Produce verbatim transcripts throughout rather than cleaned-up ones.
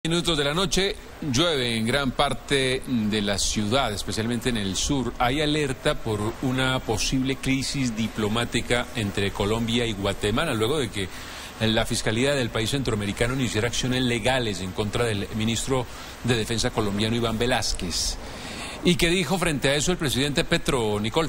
Minutos de la noche, llueve en gran parte de la ciudad, especialmente en el sur. Hay alerta por una posible crisis diplomática entre Colombia y Guatemala, luego de que la Fiscalía del país centroamericano iniciara acciones legales en contra del ministro de Defensa colombiano Iván Velásquez. ¿Y qué dijo frente a eso el presidente Petro, Nicole?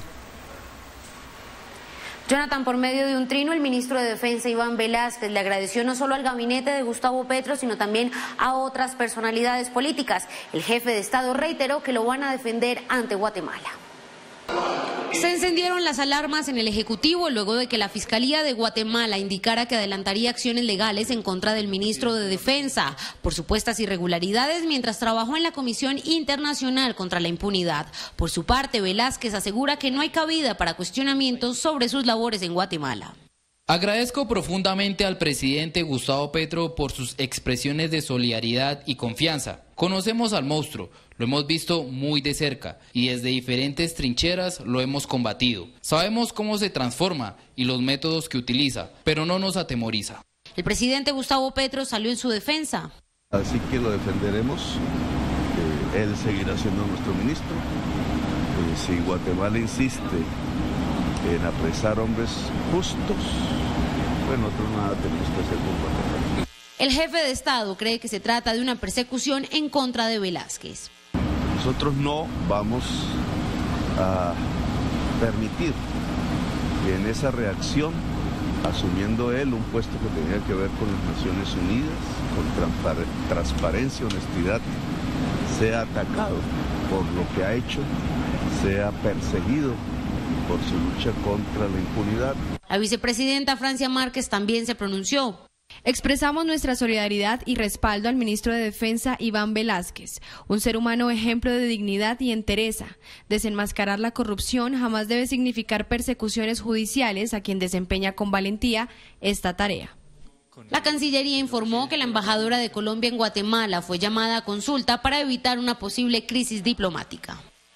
Jonathan, por medio de un trino, el ministro de Defensa Iván Velásquez le agradeció no solo al gabinete de Gustavo Petro, sino también a otras personalidades políticas. El jefe de Estado reiteró que lo van a defender ante Guatemala. Se encendieron las alarmas en el Ejecutivo luego de que la Fiscalía de Guatemala indicara que adelantaría acciones legales en contra del ministro de Defensa por supuestas irregularidades mientras trabajó en la Comisión Internacional contra la Impunidad. Por su parte, Velásquez asegura que no hay cabida para cuestionamientos sobre sus labores en Guatemala. Agradezco profundamente al presidente Gustavo Petro por sus expresiones de solidaridad y confianza. Conocemos al monstruo, lo hemos visto muy de cerca y desde diferentes trincheras lo hemos combatido. Sabemos cómo se transforma y los métodos que utiliza, pero no nos atemoriza. El presidente Gustavo Petro salió en su defensa. Así que lo defenderemos, eh, él seguirá siendo nuestro ministro. Eh, si Guatemala insiste en apresar hombres justos, bueno, nosotros nada tenemos que hacer con Guatemala. El jefe de Estado cree que se trata de una persecución en contra de Velásquez. Nosotros no vamos a permitir que en esa reacción, asumiendo él un puesto que tenía que ver con las Naciones Unidas, con transparencia, honestidad, sea atacado por lo que ha hecho, sea perseguido por su lucha contra la impunidad. La vicepresidenta Francia Márquez también se pronunció. Expresamos nuestra solidaridad y respaldo al ministro de Defensa Iván Velásquez, un ser humano ejemplo de dignidad y entereza. Desenmascarar la corrupción jamás debe significar persecuciones judiciales a quien desempeña con valentía esta tarea. La Cancillería informó que la embajadora de Colombia en Guatemala fue llamada a consulta para evitar una posible crisis diplomática.